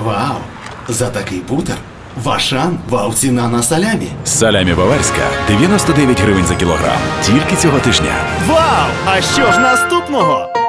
Вау! За такий бутер в Ашан вау-ціна на салямі. Салямі баварська 99 гривень за кілограм. Тільки цього тижня. Вау! А що ж наступного?